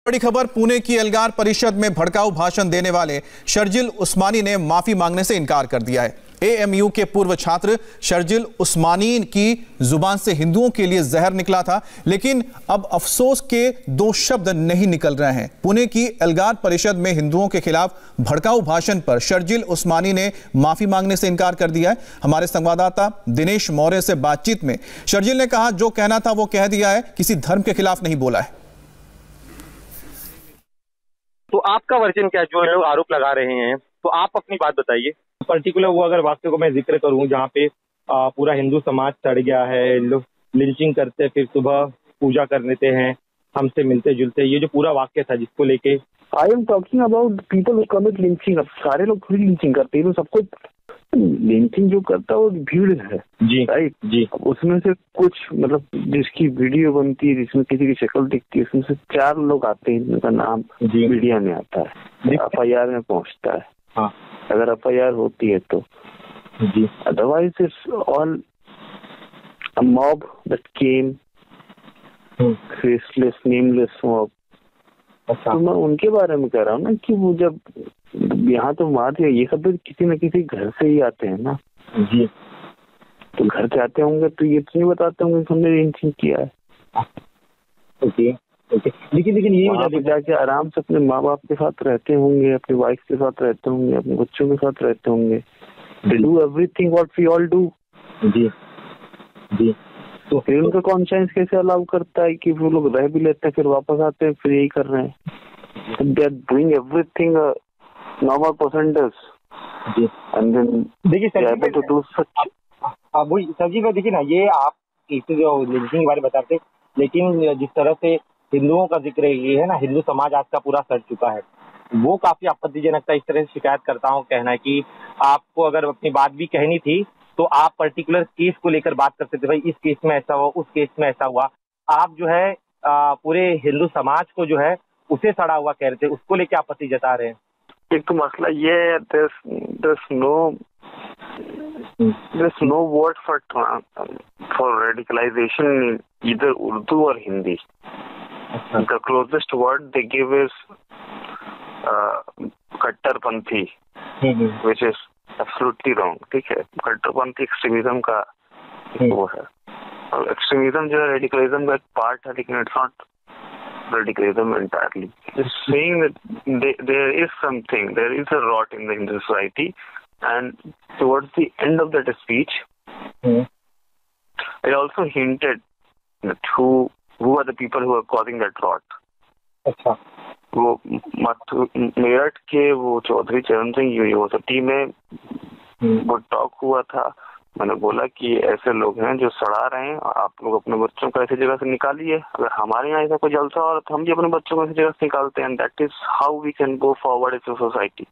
बड़ी खबर, पुणे की एल्गार परिषद में भड़काऊ भाषण देने वाले शर्जिल उस्मानी ने माफी मांगने से इनकार कर दिया है। एएमयू के पूर्व छात्र शर्जिल उस्मानी की जुबान से हिंदुओं के लिए जहर निकला था, लेकिन अब अफसोस के दो शब्द नहीं निकल रहे हैं। पुणे की एल्गार परिषद में हिंदुओं के खिलाफ भड़काऊ भाषण पर शर्जिल उस्मानी ने माफी मांगने से इनकार कर दिया है। हमारे संवाददाता दिनेश मौर्य से बातचीत में शर्जिल ने कहा, जो कहना था वो कह दिया है, किसी धर्म के खिलाफ नहीं बोला है। तो आपका वर्जन क्या है? जो लोग आरोप लगा रहे हैं, तो आप अपनी बात बताइए। पर्टिकुलर वो अगर वाक्य को मैं जिक्र करूं जहाँ पे पूरा हिंदू समाज चढ़ गया है, लोग लिंचिंग करते फिर सुबह पूजा कर लेते हैं, हमसे मिलते जुलते, ये जो पूरा वाक्य था जिसको लेके I am talking about people who commit lynching. अब सारे लोग थोड़ी लिंचिंग करते हैं, सबको लिंचिंग जो करता है वो भीड़ है जी, राइट जी। उसमें से कुछ मतलब जिसकी वीडियो बनती है, जिसमें किसी की शक्ल दिखती है, उसमें से 4 लोग आते हैं जिनका नाम मीडिया में आता है, FIR में पहुंचता है। हाँ, अगर FIR होती है तो जी, otherwise it's all a mob that came, faceless nameless mob. तो मैं उनके बारे में कह रहा हूँ ना कि वो जब यहाँ तो बात है, ये सब किसी न किसी घर से ही आते हैं ना जी। तो घर से आते होंगे तो ये तो नहीं बताते होंगे कि हमने लिंचिंग किया है। ओके ओके, लेकिन ये वहाँ पे जाके आराम से अपने माँ बाप के साथ रहते होंगे, अपनी वाइफ के साथ रहते होंगे, अपने बच्चों के साथ रहते होंगे। They do everything what we all do. जी जी। तो फिर उनका कॉन्शियस कैसे अलाउ करता है कि वो लोग रह भी लेते हैं, फिर वापस आते हैं, फिर यही कर रहे हैं। They are doing everything normal person does जी, एंड देन देखिए सर टू डू सच। अब वही सर जी, देखिए ना, ये आप इस जो लिंचिंग के बारे में बताते, लेकिन जिस तरह से हिंदुओं का जिक्र ये है ना, हिंदू समाज आज का पूरा सड़ चुका है, वो काफी आपत्तिजनक था। इस तरह से शिकायतकर्ताओं का कहना है कि आपको अगर अपनी बात भी कहनी थी तो आप पर्टिकुलर केस को लेकर बात करते थे, भाई इस केस में ऐसा हुआ, उस केस में ऐसा हुआ। आप जो है पूरे हिंदू समाज को जो है उसे सड़ा हुआ कह रहे थे, उसको लेकर आपत्ति जता रहे हैं। एक तो मसला ये है, there's no word for radicalization in either Urdu or Hindi. The closest word they give is कट्टरपंथी, which is absolutely wrong. ठीक है, कट्टरपंथी एक्सट्रीमिज्म का वो है, और एक्सट्रीमिज्म जो है रेडिकलिज्म का एक पार्ट है, लेकिन it's not radicalism entirely. Just saying that there is something, there is a rot in the Hindu society, and towards the end of that speech, I also hinted that who are the people who are causing that rot. अच्छा, वो मेरठ के वो चौधरी चरण Singh university में वो talk हुआ था। मैंने बोला कि ऐसे लोग हैं जो सड़ा रहे हैं, आप लोग अपने बच्चों को ऐसी जगह से निकालिए। अगर हमारे यहाँ ऐसा कोई जलसा हो रहा तो हम भी अपने बच्चों को ऐसी जगह से निकालते हैं। That is how we can go forward as a society.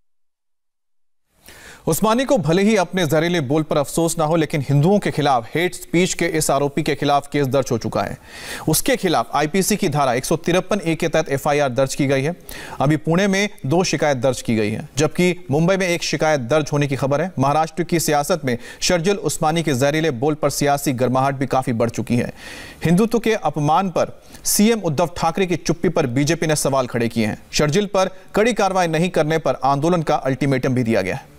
Usmani को भले ही अपने जहरीले बोल पर अफसोस ना हो, लेकिन हिंदुओं के खिलाफ हेट स्पीच के इस आरोपी के खिलाफ केस दर्ज हो चुका है। उसके खिलाफ आईपीसी की धारा 153A के तहत FIR दर्ज की गई है। अभी पुणे में 2 शिकायत दर्ज की गई है, जबकि मुंबई में 1 शिकायत दर्ज होने की खबर है। महाराष्ट्र की सियासत में शर्जिल उस्मानी के जहरीले बोल पर सियासी गर्माहट भी काफी बढ़ चुकी है। हिंदुत्व के अपमान पर CM उद्धव ठाकरे की चुप्पी पर बीजेपी ने सवाल खड़े किए हैं। शर्जिल पर कड़ी कार्रवाई नहीं करने पर आंदोलन का अल्टीमेटम भी दिया गया है।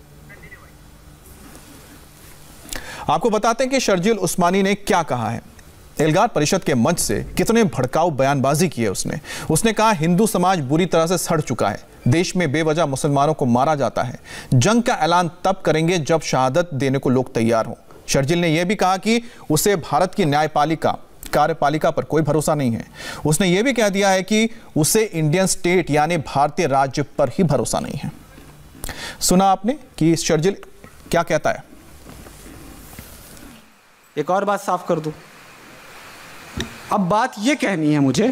आपको बताते हैं कि शर्जिल उस्मानी ने क्या कहा है। एल्गार परिषद के मंच से कितने भड़काऊ बयानबाजी की है उसने कहा, हिंदू समाज बुरी तरह से सड़ चुका है, देश में बेवजह मुसलमानों को मारा जाता है, जंग का ऐलान तब करेंगे जब शहादत देने को लोग तैयार हों। शर्जिल ने यह भी कहा कि उसे भारत की न्यायपालिका कार्यपालिका पर कोई भरोसा नहीं है। उसने यह भी कह दिया है कि उसे इंडियन स्टेट यानी भारतीय राज्य पर ही भरोसा नहीं है। सुना आपने कि शर्जिल क्या कहता है। एक और बात साफ कर दूं, अब बात ये कहनी है मुझे,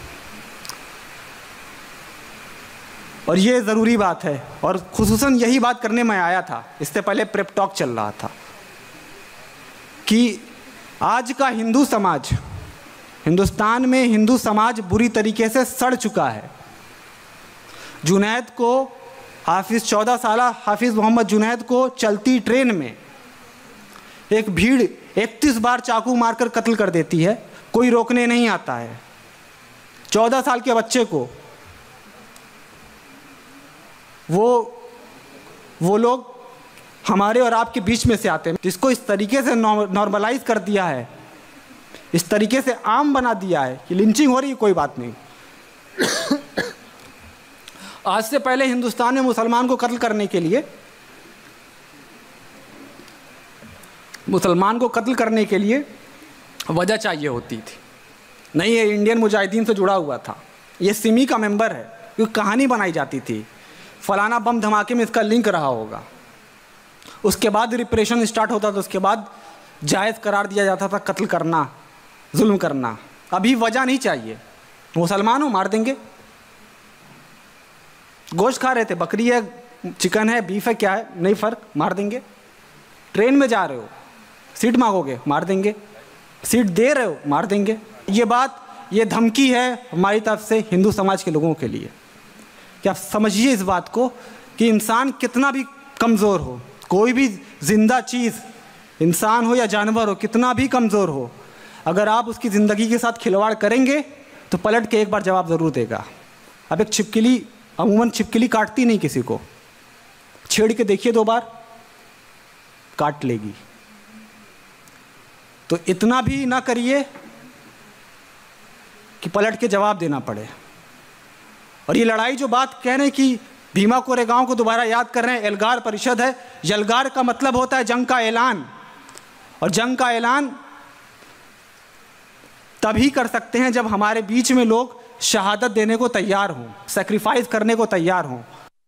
और ये ज़रूरी बात है, और खुसूसन यही बात करने में आया था। इससे पहले प्रेप टॉक चल रहा था कि आज का हिंदू समाज, हिंदुस्तान में हिंदू समाज बुरी तरीके से सड़ चुका है। जुनैद को, हाफिज़ 14 साला हाफिज़ मोहम्मद जुनैद को चलती ट्रेन में एक भीड़ 31 बार चाकू मारकर कत्ल कर देती है, कोई रोकने नहीं आता है। 14 साल के बच्चे को वो लोग हमारे और आपके बीच में से आते हैं, जिसको इस तरीके से नॉर्मलाइज कर दिया है, इस तरीके से आम बना दिया है कि लिंचिंग हो रही है, कोई बात नहीं। आज से पहले हिंदुस्तान में मुसलमान को कत्ल करने के लिए वजह चाहिए होती थी। नहीं, ये इंडियन मुजाहिदीन से जुड़ा हुआ था, ये सिमी का मेंबर है, क्योंकि कहानी बनाई जाती थी फलाना बम धमाके में इसका लिंक रहा होगा। उसके बाद रिप्रेशन स्टार्ट होता था, उसके बाद जायज़ करार दिया जाता था कत्ल करना, जुल्म करना। अभी वजह नहीं चाहिए, मुसलमान हो मार देंगे। गोश्त खा रहे थे, बकरी है, चिकन है, बीफ है, क्या है, नहीं फ़र्क, मार देंगे। ट्रेन में जा रहे हो, सीट मांगोगे, मार देंगे। सीट दे रहे हो, मार देंगे। ये धमकी है हमारी तरफ से हिंदू समाज के लोगों के लिए कि आप समझिए इस बात को कि इंसान कितना भी कमज़ोर हो, कोई भी जिंदा चीज़, इंसान हो या जानवर हो, कितना भी कमज़ोर हो, अगर आप उसकी ज़िंदगी के साथ खिलवाड़ करेंगे तो पलट के एक बार जवाब ज़रूर देगा। अब एक छिपकली, अमूमन छिपकली काटती नहीं किसी को, छेड़ के देखिए 2 बार, काट लेगी। तो इतना भी ना करिए कि पलट के जवाब देना पड़े। और ये लड़ाई जो बात कह रहे हैं कि भीमा कोरेगांव को दोबारा याद कर रहे हैं, एल्गार परिषद है। यलगार का मतलब होता है जंग का ऐलान, और जंग का ऐलान तभी कर सकते हैं जब हमारे बीच में लोग शहादत देने को तैयार हों, सैक्रिफाइस करने को तैयार हों।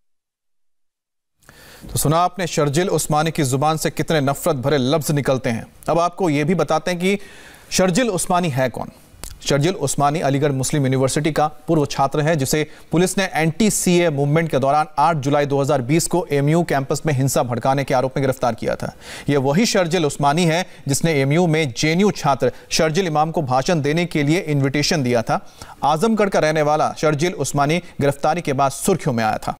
तो सुना आपने शर्जिल उस्मानी की जुबान से कितने नफरत भरे लफ्ज निकलते हैं। अब आपको यह भी बताते हैं कि शर्जिल उस्मानी है कौन। शर्जिल उस्मानी अलीगढ़ मुस्लिम यूनिवर्सिटी का पूर्व छात्र है, जिसे पुलिस ने एंटी सीए मूवमेंट के दौरान 8 जुलाई 2020 को एमयू कैंपस में हिंसा भड़काने के आरोप में गिरफ्तार किया था। यह वही शर्जिल उस्मानी है जिसने एमयू में जेएनयू छात्र शर्जिल इमाम को भाषण देने के लिए इन्विटेशन दिया था। आजमगढ़ का रहने वाला शर्जिल उस्मानी गिरफ्तारी के बाद सुर्खियों में आया था।